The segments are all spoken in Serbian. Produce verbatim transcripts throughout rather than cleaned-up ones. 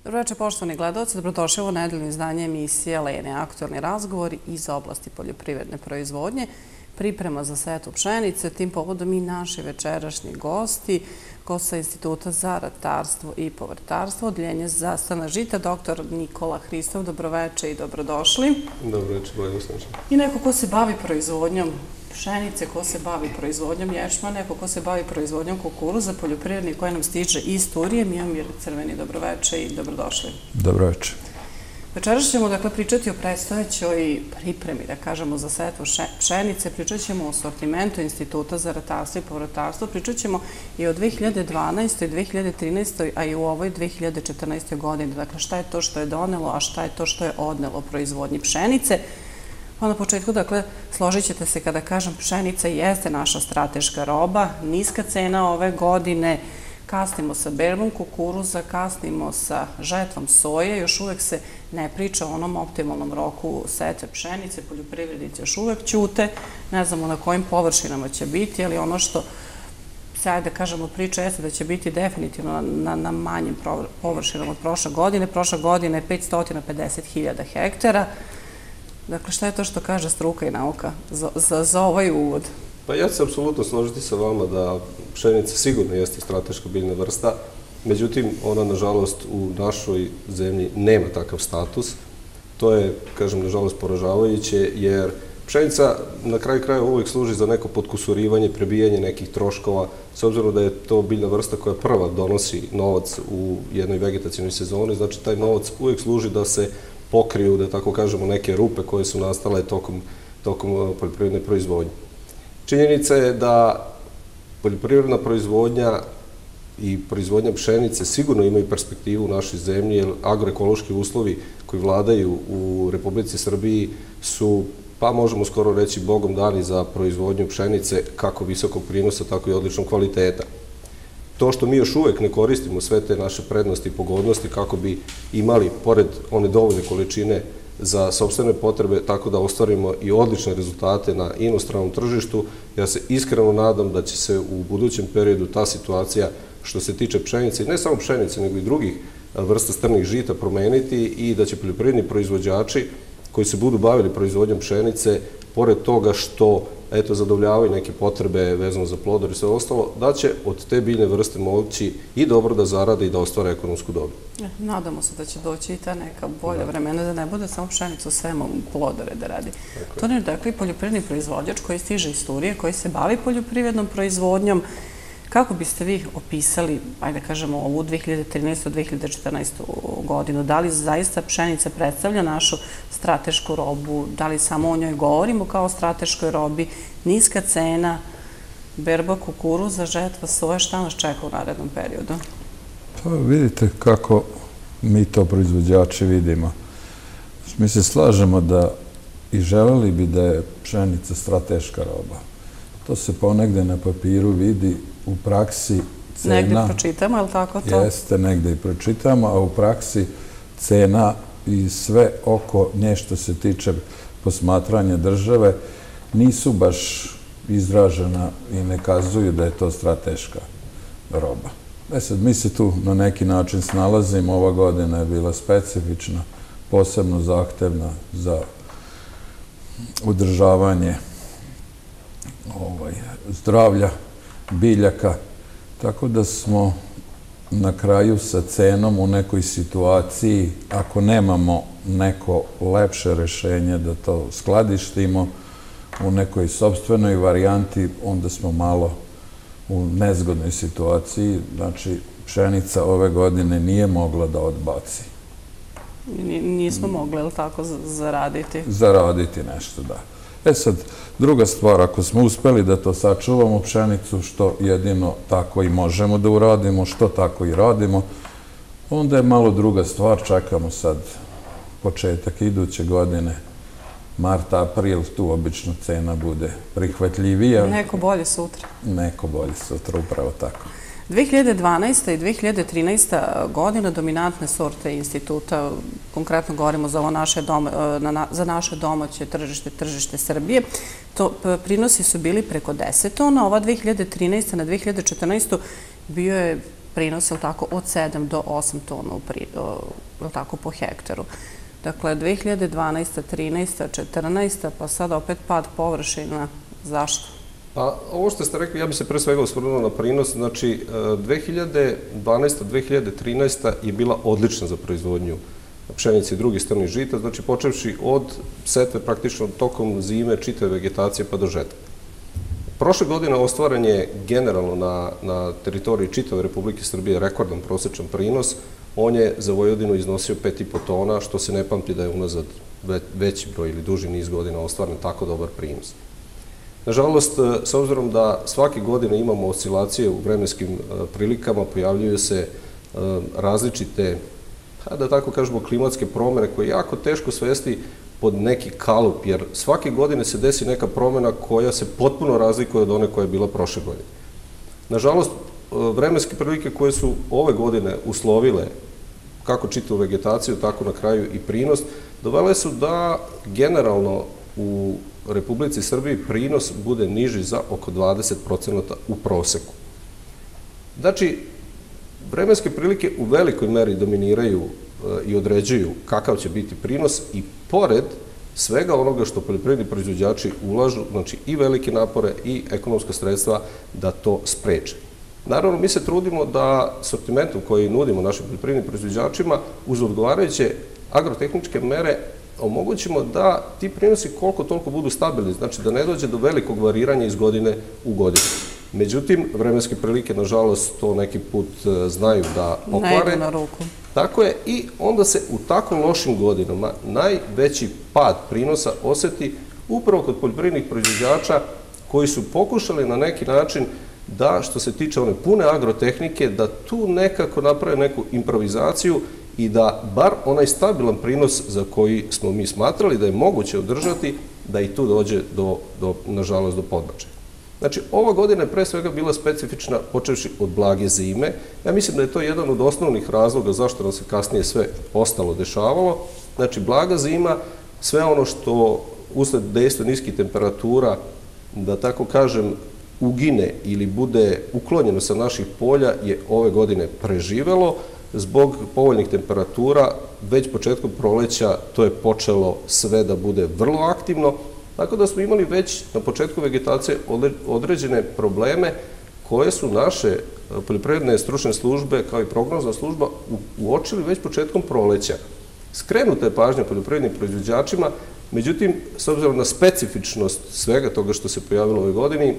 Dobro večer, poštovani gledalci. Dobrodošli u ovo nedeljno izdanje emisije Lene, aktualni razgovori iz oblasti poljoprivredne proizvodnje, priprema za setvu pšenice. Tim povodom i naši večerašnji gosti, gost sa Instituta za ratarstvo i povrtarstvo, Odeljenje za stana žita, doktor Nikola Hristov. Dobroveče i dobrodošli. Dobroveče, bolje usnačen. I neko ko se bavi proizvodnjom pšenice, ko se bavi proizvodnjom ječma, neko ko se bavi proizvodnjom kukuruza, poljoprivrednik koji nam stiže iz Turije. Mijomir Crveni, dobroveče i dobrodošli. Dobroveče. Večeras ćemo dakle pričati o predstojećoj pripremi, da kažemo, za setvu pšenice, pričat ćemo o sortimentu Instituta za ratarstvo i povrtarstvo, pričat ćemo i o dve hiljade dvanaestoj, dve hiljade trinaestoj, a i u ovoj dve hiljade četrnaestoj godini. Dakle, šta je to što je donelo, a šta je to što je odnelo proizvodnji pšenice. Pa na početku, dakle, složit ćete se kada kažem pšenica jeste naša strateška roba, niska cena ove godine, kasnimo sa berbom kukuruza, kasnimo sa žetvom soje, još uvek se ne priča o onom optimalnom roku setve pšenice, poljoprivrednici još uvek ćute, ne znamo na kojim površinama će biti, ali ono što se, ajde da kažemo, priča jeste da će biti definitivno na, na manjim površinama od prošle godine. Prošla godina je petsto pedeset hiljada hektara. Dakle, šta je to što kaže struka i nauka za, za, za ovaj uvod? Pa ja ću se apsolutno složiti sa vama da pšenica sigurno jeste strateška biljna vrsta, međutim, ona, nažalost, u našoj zemlji nema takav status. To je, kažem, nažalost, poražavajuće, jer pšenica na kraju krajeva uvijek služi za neko potkusurivanje, prebijanje nekih troškova, s obzirom da je to biljna vrsta koja prva donosi novac u jednoj vegetacijnoj sezoni, znači taj novac uvijek služi da se pokriju, da tako kažemo, neke rupe koje su nastale tokom, tokom poljoprivredne proizvodnje. Činjenica je da poljoprivredna proizvodnja i proizvodnja pšenice sigurno imaju perspektivu u našoj zemlji, jer agroekološki uslovi koji vladaju u Republici Srbiji su, pa možemo skoro reći, bogom dani za proizvodnju pšenice kako visokog prinosa, tako i odličnog kvaliteta. To što mi još uvek ne koristimo sve te naše prednosti i pogodnosti kako bi imali, pored one dovoljne količine za sopstvene potrebe, tako da ostvarimo i odlične rezultate na inostranom tržištu. Ja se iskreno nadam da će se u budućem periodu ta situacija što se tiče pšenice, i ne samo pšenice, nego i drugih vrsta strnih žita promeniti i da će poljoprivredni proizvođači koji se budu bavili proizvodnjom pšenice, pored toga što eto, zadovoljavaju neke potrebe vezano za plodor i sve ostalo, da će od te biljne vrste moći i dobro da zarade i da ostvare ekonomsku dobit. Nadamo se da će doći i ta neka bolja vremena, da ne bude samo pšenicu, sve mogu plodore da radi. To je dakle i poljoprivredni proizvođač koji stiže iz Turije, koji se bavi poljoprivrednom proizvodnjom. Kako biste vi opisali, ajde da kažemo, ovu dve hiljade trinaestu dve hiljade četrnaestu godinu? Da li zaista pšenica predstavlja našu stratešku robu? Da li samo o njoj govorimo kao o strateškoj robi? Niska cena, berba kukuruza, žetva soje, šta nas čeka u narednom periodu? Pa vidite kako mi to proizvođači vidimo. Mi se slažemo da i želeli bi da je pšenica strateška roba. To se ponegde na papiru vidi, u praksi cena... Negde pročitamo, je li tako to? Jeste, negde i pročitamo, a u praksi cena i sve oko nje što se tiče posmatranja države nisu baš izražena i ne kazuju da je to strateška roba. E sad, mi se tu na neki način snalazimo. Ova godina je bila specifična, posebno zahtevna za održavanje zdravlja biljaka, tako da smo na kraju sa cenom u nekoj situaciji, ako nemamo neko lepše rešenje da to skladištimo u nekoj sopstvenoj varijanti, onda smo malo u nezgodnoj situaciji. Znači, pšenica ove godine nije mogla da odbaci. Nismo mogli, je li tako, zaraditi? Zaraditi nešto, da. E sad, druga stvar, ako smo uspeli da to sačuvamo pšenicu, što jedino tako i možemo da uradimo, što tako i radimo, onda je malo druga stvar. Čekamo sad početak iduće godine, mart, april, tu obično cena bude prihvatljivija. Neko bolje sutra. Neko bolje sutra, upravo tako. dve hiljade dvanaesta. i dve hiljade trinaesta. godina dominantne sorte instituta, konkretno govorimo za, ovo naše doma, za naše domaće tržište, tržište Srbije, to prinosi su bili preko deset tona. Ova dve hiljade trinaesta. na dve hiljade četrnaestu. bio je prinos, je li tako, od sedam do osam tona po hektaru. Dakle, dve hiljade dvanaesta, trinaesta, četrnaesta, pa sada opet pad površina. Zašto? Pa, ovo što ste rekli, ja bih se pre svega osvrnuo na prinos. Znači, dve hiljade dvanaesta, dve hiljade trinaesta je bila odlična za proizvodnju pšenice i drugih strnih žita, znači počevši od setve praktično tokom zime, čitave vegetacije pa do žetve. Prošle godine ostvaren je generalno na, na teritoriji čitave Republike Srbije rekordan prosečan prinos. On je za Vojvodinu iznosio pet i po tona, što se ne pamti da je unazad veći broj ili duži niz godina ostvaren tako dobar prinos. Nažalost, s obzirom da svake godine imamo oscilacije u vremenskim prilikama, pojavljuju se različite, da tako kažemo, klimatske promene koje je jako teško svesti pod neki kalup, jer svake godine se desi neka promena koja se potpuno razlikuje od one koja je bila prošle godine. Nažalost, vremenske prilike koje su ove godine uslovile kako čitavu vegetaciju, tako na kraju i prinos, dovele su da generalno u Republici Srbiji prinos bude niži za oko dvadeset procenata u proseku. Znači, vremenske prilike u velikoj meri dominiraju i određuju kakav će biti prinos i pored svega onoga što poljoprivredni proizvođači ulažu, znači i velike napore i ekonomska sredstva da to spreče. Naravno, mi se trudimo da sortimentom koji nudimo našim poljoprivrednim proizvođačima uz odgovarajuće agrotehničke mere omogućimo da ti prinosi koliko toliko budu stabilni, znači da ne dođe do velikog variranja iz godine u godinu. Međutim, vremenske prilike, nažalost, to neki put znaju da pokvare. Ne idu na ruku. Tako je, i onda se u tako lošim godinama najveći pad prinosa oseti upravo kod poljoprivrednih proizvođača koji su pokušali na neki način da, što se tiče one pune agrotehnike, da tu nekako naprave neku improvizaciju i da bar onaj stabilan prinos za koji smo mi smatrali da je moguće održati, da i tu dođe do, do nažalost, do podbačaja. Znači, ova godina je pre svega bila specifična počevši od blage zime. Ja mislim da je to jedan od osnovnih razloga zašto nam se kasnije sve ostalo dešavalo. Znači, blaga zima, sve ono što usled dejstva niskih temperatura, da tako kažem, ugine ili bude uklonjeno sa naših polja je ove godine preživelo. Zbog povoljnih temperatura, već početkom proleća to je počelo sve da bude vrlo aktivno, tako da smo imali već na početku vegetacije određene probleme koje su naše poljoprivredne stručne službe kao i prognozna služba uočili već početkom proleća. Skrenuta je pažnja poljoprivrednim proizvođačima, međutim, s obzirom na specifičnost svega toga što se pojavilo u ovoj godini,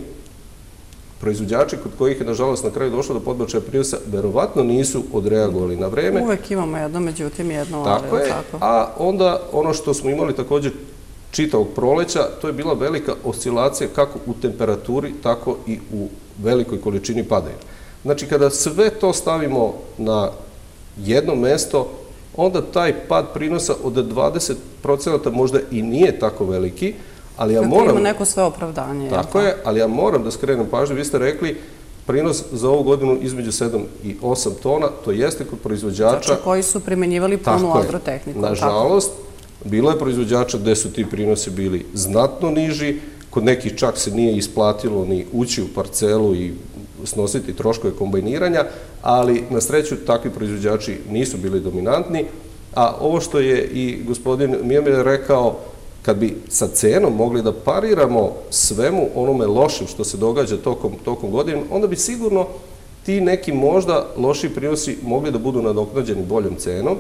proizvođači kod kojih je, nažalost, na kraju došlo do podbačaja prinosa, verovatno nisu odreagovali na vreme. Uvek imamo jedno, međutim jedno, ali tako je, a onda ono što smo imali također čitavog proleća, to je bila velika oscilacija kako u temperaturi, tako i u velikoj količini padavina. Znači, kada sve to stavimo na jedno mesto, onda taj pad prinosa od dvadeset procenata možda i nije tako veliki, ali ja moram... Ima neko sve opravdanje. Tako je, ali ja moram da skrenem pažnju. Vi ste rekli prinos za ovu godinu između sedam i osam tona, to jeste kod proizvođača... Znači, koji su primenjivali punu agrotehniku. Nažalost, bilo je proizvođača gde su ti prinosi bili znatno niži, kod nekih čak se nije isplatilo ni ući u parcelu i snositi troškove kombajniranja, ali na sreću takvi proizvođači nisu bili dominantni, a ovo što je i gospodin Mijamir rekao, kad bi sa cenom mogli da pariramo svemu onome lošem što se događa tokom, tokom godine, onda bi sigurno ti neki možda loši prinosi mogli da budu nadoknađeni boljom cenom,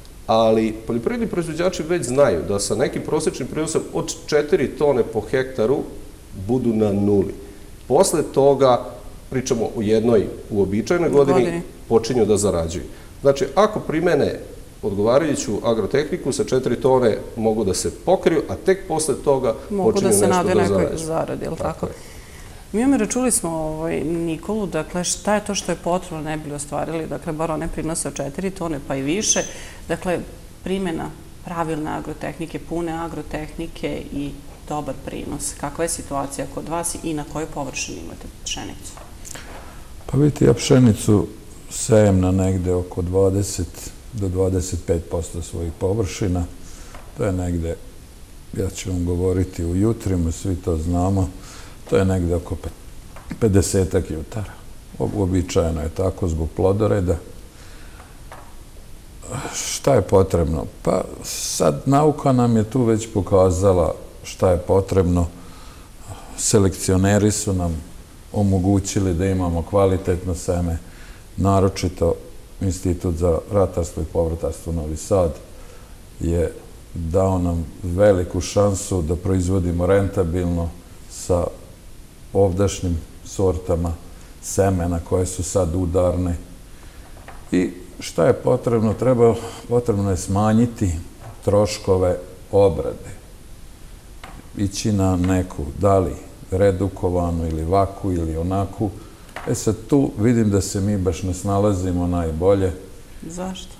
ali poljoprivredni proizvođači već znaju da sa nekim prosječnim prinosom od četiri tone po hektaru budu na nuli. Posle toga, pričamo u jednoj uobičajenoj godini, počinju da zarađuju. Znači, ako primene odgovarajuću agrotehniku, sa četiri tone mogu da se pokriju, a tek posle toga počinju nešto da zarađuju. Mogu da se nade nekoj zaradi, ili tako? Mijomire, čuli smo Nikolu, dakle, šta je to što je potrebno ne bili ostvarili, dakle, bar one prinose od četiri tone pa i više, dakle, primjena pravilne agrotehnike, pune agrotehnike i dobar prinos. Kakva je situacija kod vas i na kojoj površini imate pšenicu? Pa vidite, ja pšenicu sejem na negde oko dvadeset do dvadeset pet posto svojih površina. To je negde, ja ću vam govoriti u jutrima, svi to znamo, to je negde oko pedesetak jutara uobičajeno je tako zbog plodoreda. Šta je potrebno? Pa sad nauka nam je tu već pokazala šta je potrebno. Selekcioneri su nam omogućili da imamo kvalitetno seme, naročito Institut za ratarstvo i povrtarstvo Novi Sad je dao nam veliku šansu da proizvodimo rentabilno sa ovdašnjim sortama semena koje su sad udarne. I šta je potrebno? Treba, potrebno je smanjiti troškove obrade. Ići na neku, da li redukovanu ili vaku ili onaku. E sad tu vidim da se mi baš ne snalazimo najbolje. Zašto?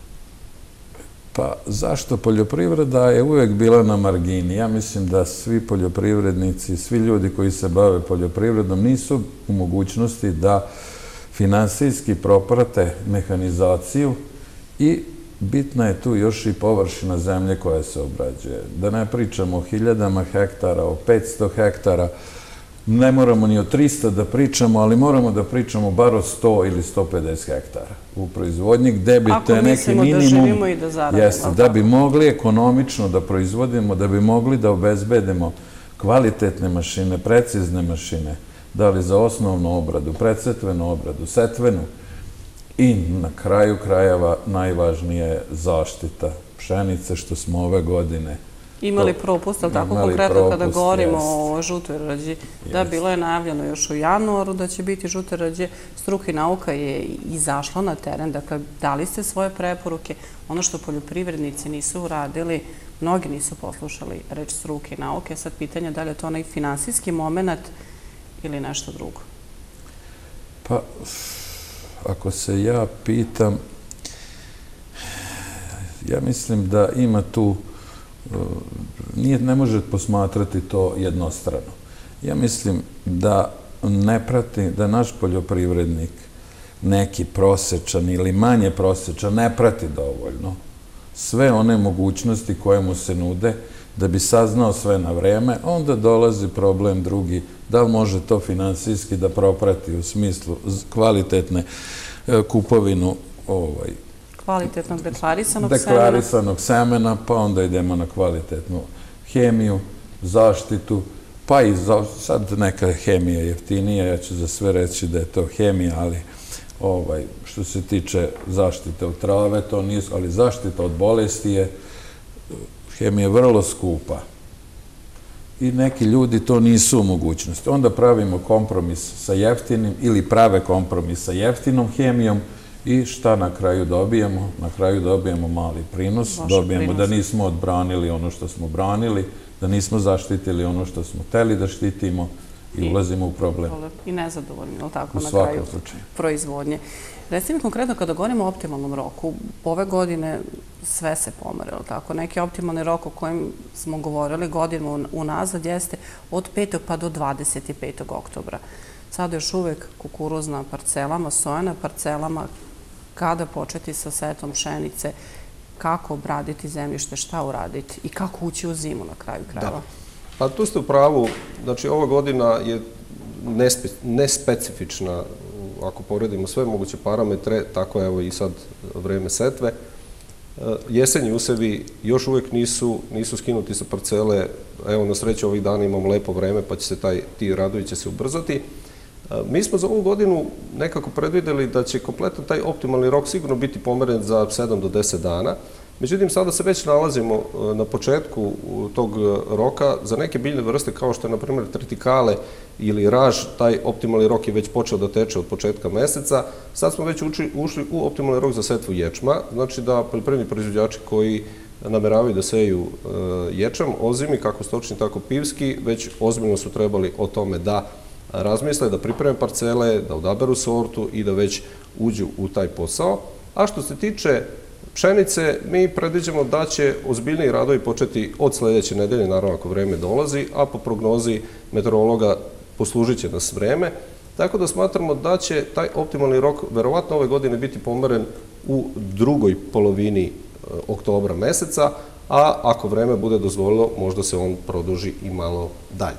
Pa zašto? Poljoprivreda je uvek bila na margini. Ja mislim da svi poljoprivrednici, svi ljudi koji se bave poljoprivredom nisu u mogućnosti da finansijski proprate mehanizaciju i bitna je tu još i površina zemlje koja se obrađuje. Da ne pričamo o hiljadama hektara, o petsto hektara, ne moramo ni o trista da pričamo, ali moramo da pričamo bar o sto ili sto pedeset hektara u proizvodnji, gde bi te neki minimum... Ako mislimo da živimo i da zaradimo. Jeste, da bi mogli ekonomično da proizvodimo, da bi mogli da obezbedimo kvalitetne mašine, precizne mašine, da li za osnovnu obradu, predsetvenu obradu, setvenu i na kraju krajeva najvažnije je zaštita pšenice, što smo ove godine imali propust, ali tako konkretno kada govorimo o žutoj rđi, da bilo je najavljeno još u januaru da će biti žute rđe, struka i nauka je izašla na teren, dakle dali ste svoje preporuke, ono što poljoprivrednici nisu uradili, mnogi nisu poslušali reč struke i nauke, sad pitanje da li je to onaj finansijski moment ili nešto drugo. Pa, ako se ja pitam, ja mislim da ima tu ne može posmatrati to jednostrano. Ja mislim da ne prati, da naš poljoprivrednik neki prosečan ili manje prosečan ne prati dovoljno sve one mogućnosti koje mu se nude da bi saznao sve na vreme, onda dolazi problem drugi, da li može to finansijski da proprati u smislu kvalitetne kupovinu ovaj, kvalitetnog deklarisanog semena. Deklarisanog semena, pa onda idemo na kvalitetnu hemiju, zaštitu, pa i sad neka hemija jeftinija, ja ću za sve reći da je to hemija, ali što se tiče zaštite od trave, to nije, ali zaštita od bolesti je, hemija vrlo skupa. I neki ljudi to nisu u mogućnosti. Onda pravimo kompromis sa jeftinim ili prave kompromis sa jeftinom hemijom. I šta na kraju dobijemo? Na kraju dobijemo mali prinos, dobijemo da nismo odbranili ono što smo branili, da nismo zaštitili ono što smo hteli da štitimo i ulazimo u problem. I nezadovoljni, ali tako, na kraju proizvodnje. Recimo mi konkretno kada govorimo o optimalnom roku, ove godine sve se pomere, ali tako, neki optimalni rok o kojem smo govorili godinu unazad jeste od petog pa do dvadeset petog oktobra. Sada još uvek kukuruz na parcelama, soja na parcelama, kada početi sa setom pšenice, kako obraditi zemljište, šta uraditi i kako ući u zimu na kraju krajeva. Pa tu ste u pravu, znači ova godina je nespecifična, ako poredimo sve moguće parametre, tako evo i sad vreme setve. Jesenji usevi još uvijek nisu skinuti sa parcele, evo na sreću ovih dana imamo lepo vreme pa će se ti radovi će se ubrzati. Mi smo za ovu godinu nekako predvideli da će kompletan taj optimalni rok sigurno biti pomeren za sedam do deset dana. Međutim, sada se već nalazimo na početku tog roka. Za neke biljne vrste, kao što je, na primjer, tritikale ili raž, taj optimalni rok je već počeo da teče od početka meseca. Sad smo već ušli u optimalni rok za setvu ječma. Znači da poljoprivredni proizvođači koji nameravaju da seju ječam, ozimi, kako stočni, tako pivski, već ozbiljno su trebali o tome da razmisle, da pripreme parcele, da odaberu sortu i da već uđu u taj posao. A što se tiče pšenice, mi predviđamo da će ozbiljniji radovi početi od sledeće nedelje, naravno ako vreme dolazi, a po prognozi meteorologa poslužit će nas vreme. Tako da smatramo da će taj optimalni rok verovatno ove godine biti pomeren u drugoj polovini oktobra meseca, a ako vreme bude dozvolilo, možda se on produži i malo dalje.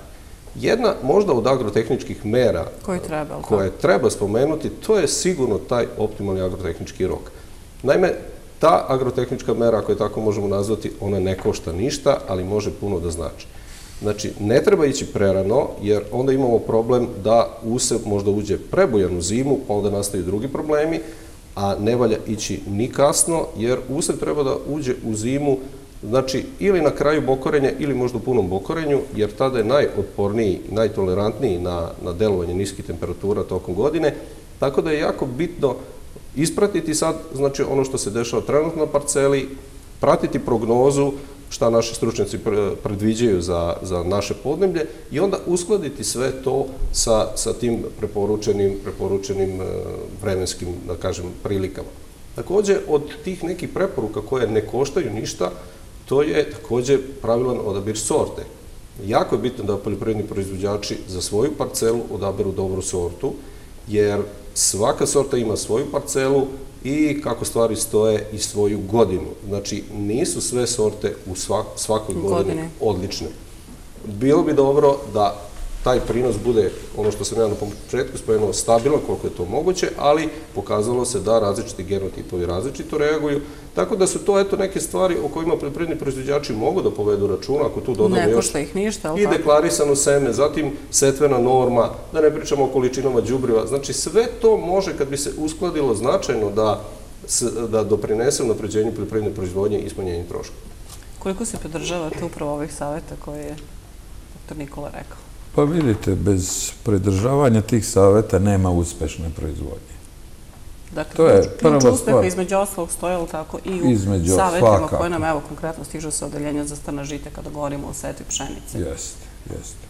Jedna možda od agrotehničkih mera koje treba, koje treba spomenuti, to je sigurno taj optimalni agrotehnički rok. Naime, ta agrotehnička mera, ako je tako možemo nazvati, ona ne košta ništa, ali može puno da znači. Znači, ne treba ići prerano, jer onda imamo problem da usjev možda uđe prebujan u zimu, pa onda nastaju drugi problemi, a ne valja ići ni kasno, jer usjev treba da uđe u zimu, znači, ili na kraju bokorenja, ili možda u punom bokorenju, jer tada je najotporniji, najtolerantniji na, na delovanje niskih temperatura tokom godine, tako da je jako bitno ispratiti sad, znači, ono što se dešava trenutno na parceli, pratiti prognozu, šta naši stručnjaci predviđaju za, za naše podneblje i onda uskladiti sve to sa, sa tim preporučenim, preporučenim vremenskim, da kažem, prilikama. Također, od tih nekih preporuka koje ne koštaju ništa, to je također pravilan odabir sorte. Jako je bitno da poljoprivredni proizvođači za svoju parcelu odaberu dobru sortu, jer svaka sorta ima svoju parcelu i kako stvari stoje i svoju godinu. Znači, nisu sve sorte u svakoj godini odlične. Bilo bi dobro da taj prinos bude, ono što sam ja na početku spomenuo, stabilan koliko je to moguće, ali pokazalo se da različiti genotipovi različito reaguju, tako da su to eto neke stvari o kojima poljoprivredni proizvođači mogu da povedu računa, ako tu dodamo još i deklarisano seme, zatim setvena norma, da ne pričamo o količinama đubriva, znači sve to može kad bi se uskladilo značajno da, da doprinese unapređenju poljoprivredne proizvodnje i smanjenju troška. Koliko se pridržavate upravo ovih savjeta koje je doktor Nikola rekao? Pa vidite, bez pridržavanja tih savjeta nema uspešne proizvodnje. Dakle, ključ uspeha između ostalog stoje, ali tako, i u savjetima koje nam, evo, konkretno stižu sa odeljenja za stana žita kada govorimo o setvi pšenice. Jeste, jeste.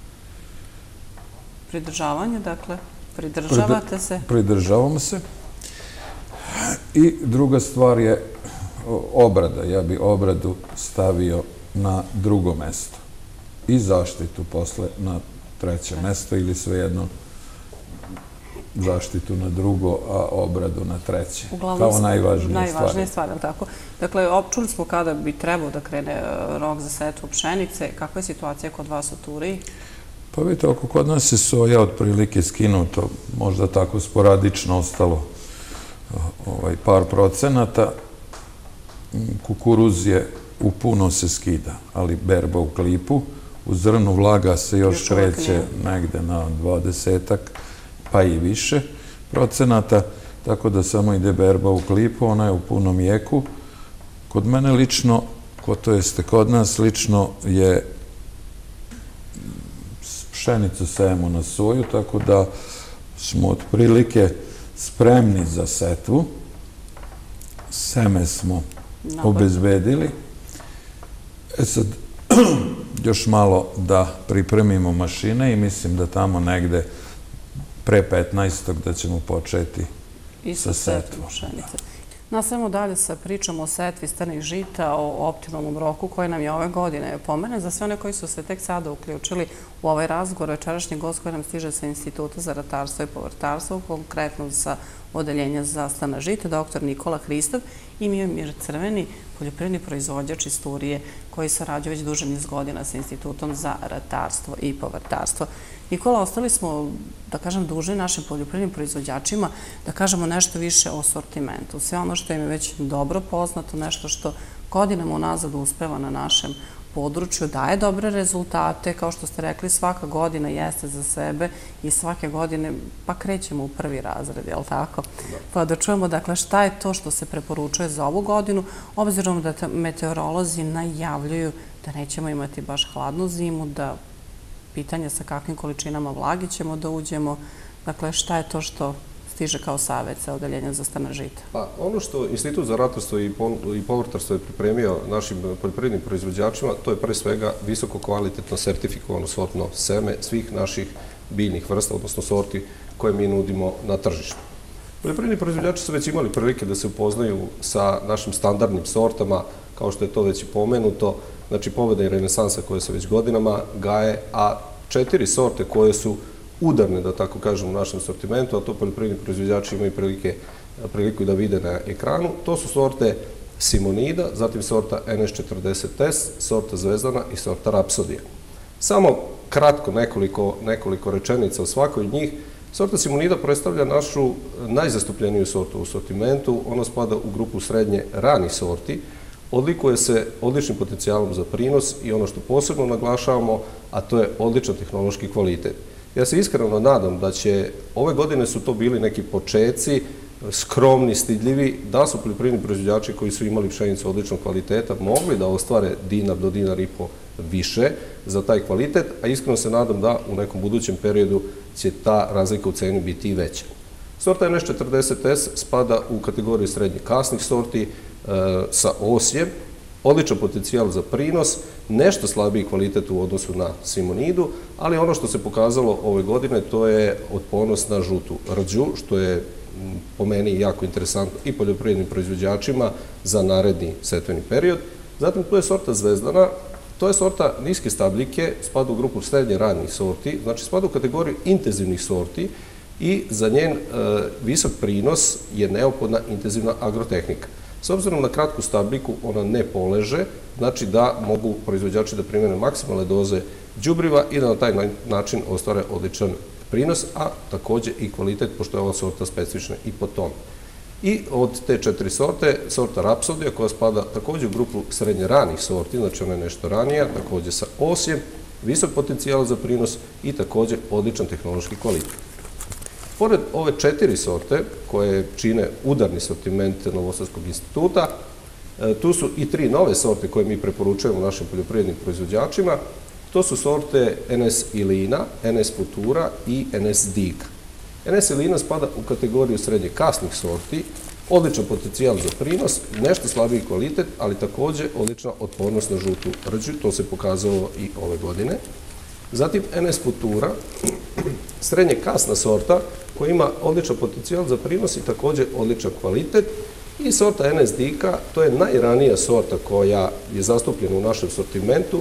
Pridržavanje, dakle, pridržavate se? Pridržavamo se. I druga stvar je obrada. Ja bi obradu stavio na drugo mesto. I zaštitu posle na treće mesto ili svejedno zaštitu na drugo, a obradu na treće. Kao najvažnije stvari. Najvažnije stvari, tako. Dakle, čuli smo kada bi trebao da krene rok za setvu pšenice. Kakva je situacija kod vas u Turiji? Pa vidite, oko kod nas je soja otprilike skinuto, možda tako sporadično ostalo par procenata. Kukuruz je u puno se skida, ali berba u klipu. U zrnu vlaga se još kreće negde na dvadesetak, pa i više procenata, tako da samo ide berba u klipu, ona je u punom jeku. Kod mene lično, to jeste kod nas lično je pšenicu sejemo na soju, tako da smo otprilike spremni za setvu. Seme smo obezbedili. E sad, još malo da pripremimo mašine i mislim da tamo negde pre petnaestog da ćemo početi sa setvom. Nastavimo dalje sa pričom o setvi stanih žita, o optimalnom roku koji nam je ove godine pomene. Za sve one koji su se tek sada uključili u ovaj razgovor, večerašnji gost koji nam stiže sa Instituta za ratarstvo i povrtarstvo, konkretno sa odeljenja za stana žita, doktor Nikola Hristov i Miomir Crveni, poljoprivredni proizvođač iz Turije koji sarađuje već duže niz godina sa Institutom za ratarstvo i povrtarstvo. Nikola, ostali smo, da kažem, dužni našim poljoprivrednim proizvođačima da kažemo nešto više o sortimentu. Sve ono što im je već dobro poznato, nešto što godinama unazad uspeva na našem području, daje dobre rezultate, kao što ste rekli, svaka godina jeste za sebe i svake godine pa krećemo u prvi razred, je li tako? Pa da čujemo, dakle, šta je to što se preporučuje za ovu godinu, obzirom da meteorolozi najavljuju da nećemo imati baš hladnu zimu, da pitanje sa kakvim količinama vlage ćemo da uđemo, dakle, šta je to što stiže kao savjet sa odeljenja za stana žita? Pa, ono što Institut za ratarstvo i povrtarstvo je pripremio našim poljoprivrednim proizvođačima, to je pre svega visoko kvalitetno sertifikovano sortno seme svih naših biljnih vrsta, odnosno sorti koje mi nudimo na tržištu. Poljoprivredni proizvođači su već imali prilike da se upoznaju sa našim standardnim sortama, kao što je to već i pomenuto, znači Pobeda i Renesansa koje se već godinama gaje, a četiri sorte koje su udarne, da tako kažem, u našem sortimentu, a to poljoprivredni proizvođači imaju priliku da vide na ekranu. To su sorte Simonida, zatim sorta N S četrdeset S, sorta Zvezdana i sorta Rapsodija. Samo kratko nekoliko, nekoliko rečenica o svakoj od njih. Sorta Simonida predstavlja našu najzastupljeniju sortu u sortimentu. Ona spada u grupu srednje ranih sorti. Odlikuje se odličnim potencijalom za prinos i ono što posebno naglašavamo, a to je odličan tehnološki kvalitet. Ja se iskreno nadam da će, ove godine su to bili neki počeci, skromni, stidljivi, da su poljoprivredni proizvođači koji su imali pšenicu odličnog kvaliteta mogli da ostvare dinar do dinar i po više za taj kvalitet, a iskreno se nadam da u nekom budućem periodu će ta razlika u ceni biti i veća. Sorta N S četrdeset S spada u kategoriju srednjih kasnih sorti e, sa osjem, odličan potencijal za prinos, nešto slabiji kvalitet u odnosu na Simonidu, ali ono što se pokazalo ove godine to je otpornost na žutu rđu, što je po meni jako interesantno i poljoprivrednim proizvođačima za naredni setveni period. Zatim tu je sorta Zvezdana, to je sorta niske stabljike, spada u grupu srednje ranih sorti, znači spada u kategoriju intenzivnih sorti i za njen e, visok prinos je neophodna intenzivna agrotehnika. S obzirom na kratku stabljiku, ona ne poleže, znači da mogu proizvođači da primjene maksimalne doze đubriva i da na taj način ostvare odličan prinos, a takođe i kvalitet, pošto je ova sorta specifična i po tome. I od te četiri sorte, sorta Rapsodija, koja spada takođe u grupu srednje ranih sorti, znači ona je nešto ranija, takođe sa osjem, visok potencijal za prinos i takođe odličan tehnološki kvalitet. Pored ove četiri sorte, koje čine udarni sortiment Novosadskog instituta, tu su i tri nove sorte koje mi preporučujemo našim poljoprivrednim proizvođačima. To su sorte N S Ilina, N S Futura i N S Dika. N S Ilina spada u kategoriju srednje kasnih sorti, odličan potencijal za prinos, nešto slabiji kvalitet, ali takođe odlična otpornost na žutu rđu, to se pokazalo i ove godine. Zatim N S Futura, srednje kasna sorta koja ima odličan potencijal za prinos i takođe odličan kvalitet. I sorta N S Dika, to je najranija sorta koja je zastupljena u našem sortimentu,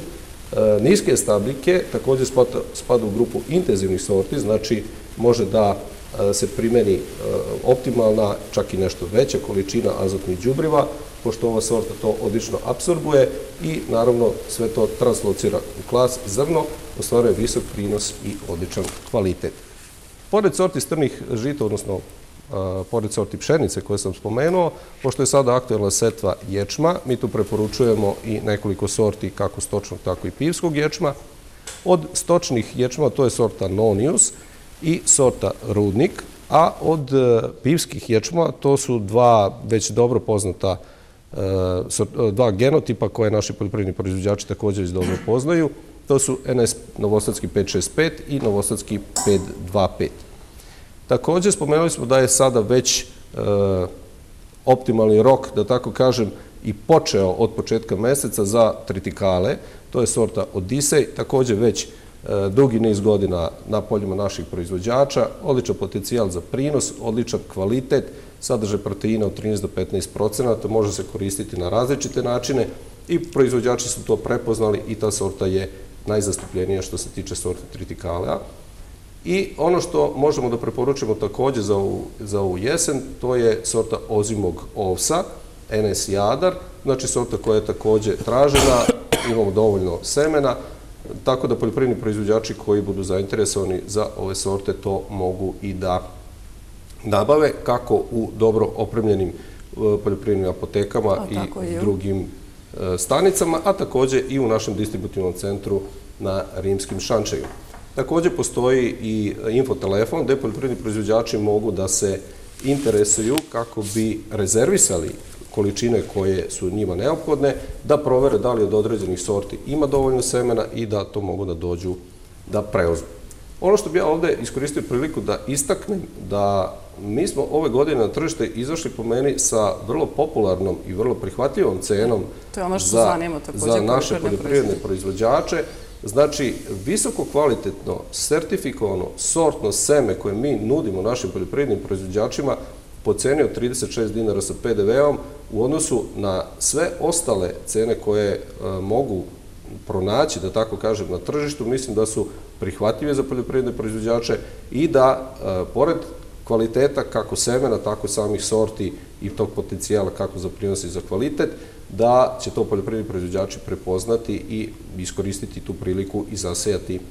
niske stabljike, takođe spada u grupu intenzivnih sorti, znači može da se primeni optimalna, čak i nešto veća količina azotnih đubriva, pošto ova sorta to odlično apsorbuje i naravno sve to translocira u klas zrno, ostvaruje visok prinos i odličan kvalitet. Pored sorti strnih žita, odnosno pored sorti pšenice koje sam spomenuo, pošto je sada aktuelna setva ječma, mi tu preporučujemo i nekoliko sorti kako stočnog, tako i pivskog ječma. Od stočnih ječma to je sorta Nonius i sorta Rudnik, a od pivskih ječma to su dva već dobro poznata dva genotipa koje naši poljoprivredni proizvođači također već dobro poznaju. To su N S Novosadski pet šest pet i Novosadski pet dva pet. Također spomenuli smo da je sada već e, optimalni rok, da tako kažem, i počeo od početka meseca za tritikale. To je sorta Odisej, također već e, dugi niz godina na poljima naših proizvođača, odličan potencijal za prinos, odličan kvalitet, sadržaj proteina od trinaest do petnaest procenata, može se koristiti na različite načine i proizvođači su to prepoznali i ta sorta je najzastupljenija što se tiče sorte tritikala. I ono što možemo da preporučimo također za ovu, za ovu jesen, to je sorta ozimog ovsa, N S Jadar, znači sorta koja je također tražena, imamo dovoljno semena, tako da poljoprivredni proizvođači koji budu zainteresovani za ove sorte to mogu i da nabave, kako u dobro opremljenim poljoprivrednim apotekama i drugim stanicama, a također i u našem distributivnom centru na Rimskim šančaju. Također postoji i infotelefon gde poljoprivredni proizvođači mogu da se interesuju kako bi rezervisali količine koje su njima neophodne, da provere da li od određenih sorti ima dovoljno semena i da to mogu da dođu da preuzmu. Ono što bi ja ovde iskoristio priliku da istaknem, da mi smo ove godine na tržište izašli po meni sa vrlo popularnom i vrlo prihvatljivom cenom za, za naše poljoprivredne proizvođače. Znači, visoko kvalitetno, sertifikovano, sortno seme koje mi nudimo našim poljoprivrednim proizvođačima po ceni od trideset šest dinara sa P D V-om u odnosu na sve ostale cene koje e, mogu pronaći, da tako kažem, na tržištu, mislim da su prihvatljive za poljoprivredne proizvođače i da, e, pored kvaliteta kako semena, tako samih sorti i tog potencijala kako za prinos i za kvalitet, da će to poljoprivredni proizvođači prepoznati i iskoristiti tu priliku i zasejati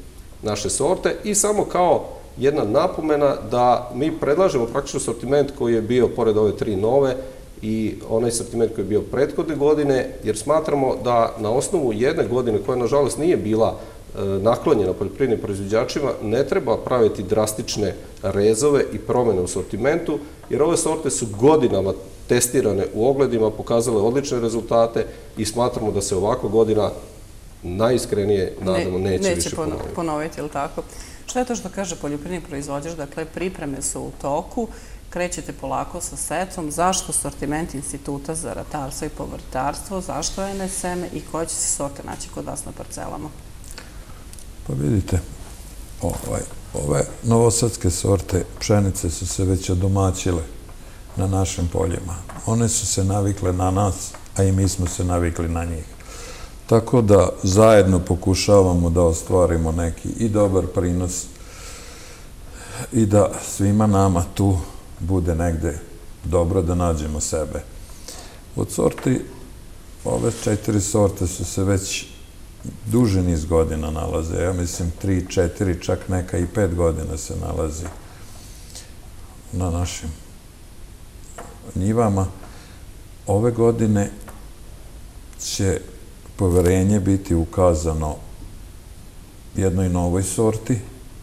naše sorte. I samo kao jedna napomena da mi predlažemo praktično sortiment koji je bio pored ove tri nove i onaj sortiment koji je bio prethodne godine, jer smatramo da na osnovu jedne godine koja nažalost nije bila naklonjena poljoprivrednim proizvođačima, ne treba praviti drastične rezove i promene u sortimentu, jer ove sorte su godinama testirane u ogledima, pokazale odlične rezultate i smatramo da se ovako godina najiskrenije, nadamo, neće više ponoviti. Neće ponoviti, ili tako? Šta je to što kaže poljoprivredni proizvođač? Dakle, pripreme su u toku, krećete polako sa setvom. Zašto sortiment Instituta za ratarstvo i povrtarstvo? Zašto N S M i koje će se sorte naći kod vas na parcelama? Pa vidite, ove novosadske sorte pšenice su se već odomaćile na našim poljima. One su se navikle na nas, a i mi smo se navikli na njih. Tako da zajedno pokušavamo da ostvarimo neki i dobar prinos i da svima nama tu bude negde dobro da nađemo sebe. Od sorti, ove četiri sorte su se već duži niz godina nalaze. Ja mislim tri, četiri, čak neka i pet godina se nalazi na našim njivama. Ove godine će poverenje biti ukazano jednoj novoj sorti,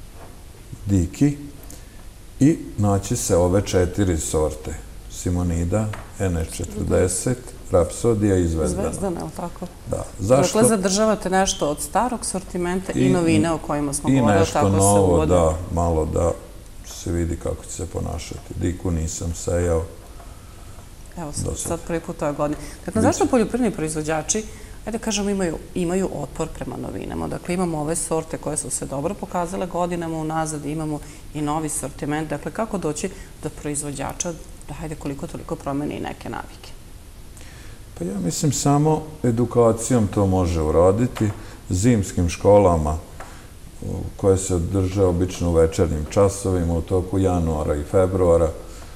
Diki, i naći se ove četiri sorte, Simonida, N S četrdeset, Rapsodija i Zvezdana. Zvezdana, je li tako? Da. Zašto? Dakle, zadržavate nešto od starog sortimenta i novine o kojima smo govorili. I nešto novo, da, malo da se vidi kako će se ponašati. Diku nisam sejao. Evo, sad prvi put ove godine. Dakle, zašto poljoprivredni proizvođači, ajde kažemo, imaju otpor prema novinama? Dakle, imamo ove sorte koje su se dobro pokazale godinama unazad, imamo i novi sortiment. Dakle, kako doći do proizvođača da, hajde, koliko toliko promeni i neke navike? Pa ja mislim samo edukacijom to može uraditi, zimskim školama koje se održe obično u večernjim časovima u toku januara i februara,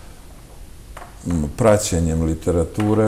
praćenjem literature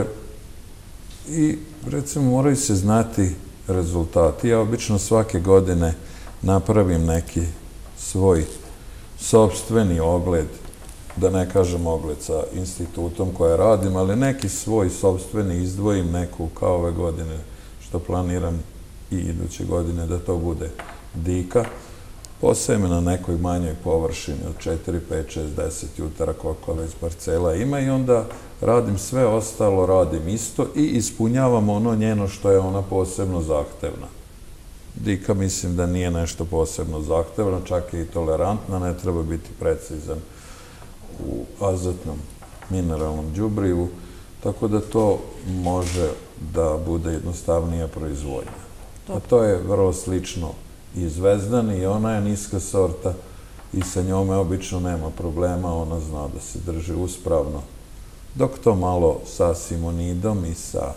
i, recimo, moraju se znati rezultati. Ja obično svake godine napravim neki svoj sopstveni ogled, da ne kažem ogled sa institutom koje radim, ali neki svoj sopstveni izdvojim neku kao ove godine, što planiram i iduće godine da to bude Dika. Posejem na nekoj manjoj površini od četiri, pet, šest, deset jutara koliko već parcela ima i onda radim sve ostalo, radim isto i ispunjavam ono njeno što je ona posebno zahtevna. Dika mislim da nije nešto posebno zahtevno, čak je i tolerantna, ne treba biti precizan u azotnom mineralnom đubrivu, tako da to može da bude jednostavnija proizvodnja. A to je vrlo slično i Zvezdani i ona je niska sorta i sa njome obično nema problema, ona zna da se drži uspravno. Dok to malo sa Simonidom i sa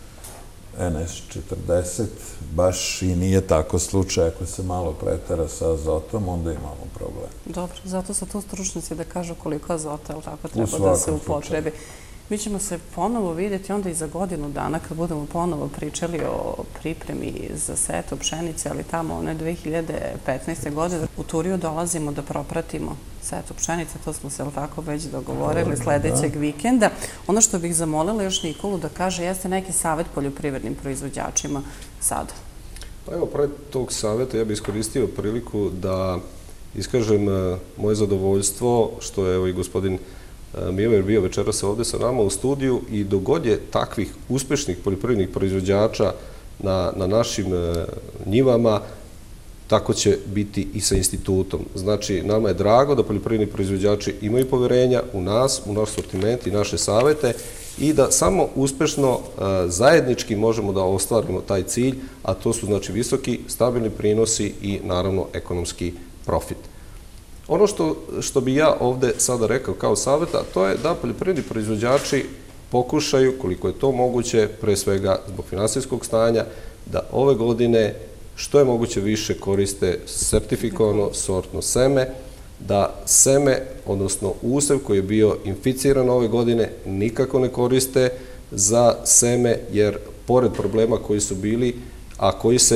N S četrdeset baš i nije tako slučaj, ako se malo pretera sa azotom, onda imamo problem. Dobro, zato su tu stručnici da kažu koliko azota, ali tako treba da se upotrebi. Mi ćemo se ponovo vidjeti onda i za godinu dana kad budemo ponovo pričali o pripremi za setu pšenice, ali tamo one dve hiljade petnaeste. godine u Turiju dolazimo da propratimo setu pšenice, to smo se tako već dogovorili sledećeg vikenda. Ono što bih zamolila još Nikolu da kaže jeste neki savjet poljoprivrednim proizvođačima sada. Pa evo, pred tog savjeta ja bih iskoristio priliku da iskažem moje zadovoljstvo što je evo i gospodin Miler bio večeras ovde sa nama u studiju i dogod je takvih uspešnih poljoprivrednih proizvođača na našim njivama, tako će biti i sa institutom. Znači, nama je drago da poljoprivredni proizvođači imaju poverenja u nas, u naš sortiment i naše savete i da samo uspešno zajednički možemo da ostvarimo taj cilj, a to su znači visoki, stabilni prinosi i naravno ekonomski profit. Ono što bi ja ovde sada rekao kao savjeta, to je da poljoprivredni proizvođači pokušaju, koliko je to moguće, pre svega zbog finansijskog stanja, da ove godine što je moguće više koriste sertifikovano sortno seme, da seme, odnosno usev koji je bio inficiran ove godine, nikako ne koriste za seme, jer pored problema koji su bili, a koji se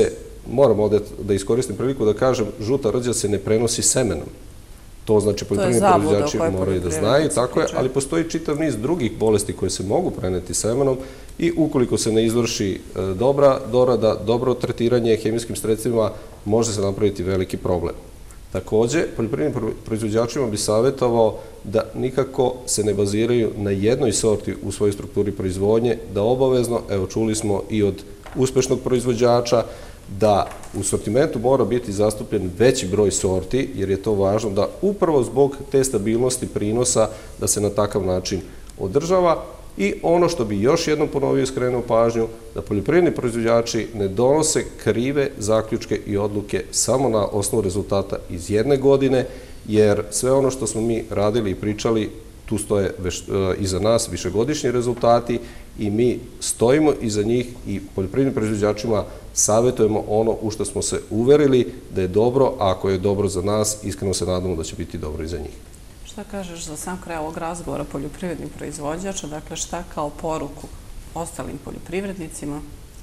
moram ovdje da iskoristim priliku da kažem, žuta rđa se ne prenosi semenom. To znači poljoprivredni proizvođači moraju da znaju, tako je, ali postoji čitav niz drugih bolesti koje se mogu preneti semenom i ukoliko se ne izvrši dobra dorada, dobro tretiranje hemijskim sredstvima, može se napraviti veliki problem. Također, poljoprivrednim proizvođačima bi savjetovao da nikako se ne baziraju na jednoj sorti u svojoj strukturi proizvodnje, da obavezno, evo čuli smo i od uspešnog proizvođača, da u sortimentu mora biti zastupljen veći broj sorti, jer je to važno da upravo zbog te stabilnosti prinosa da se na takav način održava. I ono što bi još jednom ponovio i skrenuo pažnju, da poljoprivredni proizvođači ne donose krive zaključke i odluke samo na osnovu rezultata iz jedne godine, jer sve ono što smo mi radili i pričali, tu stoje iza nas višegodišnji rezultati i mi stojimo iza njih i poljoprivrednim proizvođačima savjetujemo ono u što smo se uverili da je dobro, a ako je dobro za nas, iskreno se nadamo da će biti dobro i za njih. Šta kažeš za sam kraj ovog razgovora poljoprivrednih proizvođača, dakle šta kao poruku ostalim poljoprivrednicima?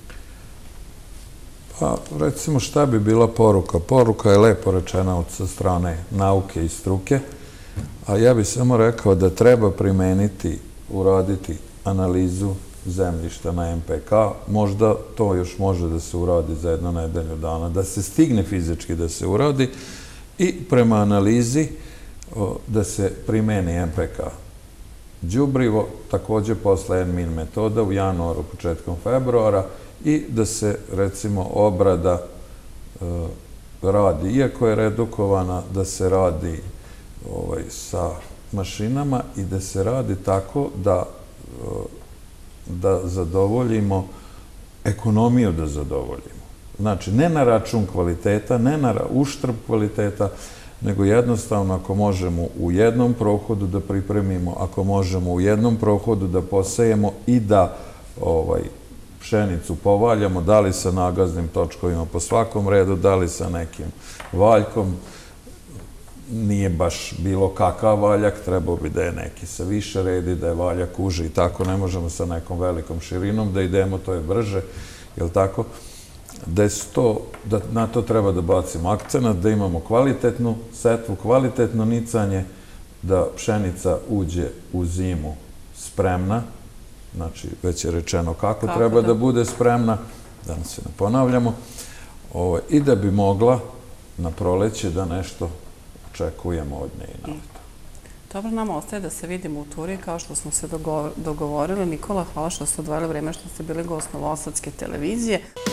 Pa recimo šta bi bila poruka? Poruka je lepo rečena od sa strane nauke i struke, a ja bih samo rekao da treba primeniti, uraditi analizu zemljišta na em pe ka, možda to još može da se uradi za jednu nedelju dana, da se stigne fizički da se uradi i prema analizi da se primeni em pe ka. Đubrivo, također posle en min metoda u januaru, početkom februara i da se recimo obrada radi, iako je redukovana, da se radi sa mašinama i da se radi tako da da zadovoljimo, ekonomiju da zadovoljimo. Znači, ne na račun kvaliteta, ne na uštrb kvaliteta, nego jednostavno ako možemo u jednom prohodu da pripremimo, ako možemo u jednom prohodu da posejemo i da pšenicu povaljamo, da li sa nagaznim točkovima po svakom redu, da li sa nekim valjkom, nije baš bilo kakav valjak, trebao bi da je neki sa više redi, da je valjak uži i tako, ne možemo sa nekom velikom širinom da idemo, to je brže, je li tako? Da na to treba da bacimo akcenat, da imamo kvalitetnu setvu, kvalitetno nicanje, da pšenica uđe u zimu spremna, znači već je rečeno kako treba da bude spremna, da se ne ponavljamo, i da bi mogla na proleće da nešto očekujemo od nje i na leto. Dobro, nama ostaje da se vidimo u turi kao što smo se dogovorili. Nikola, hvala što ste odvojili vreme što ste bili gost Novosadske televizije.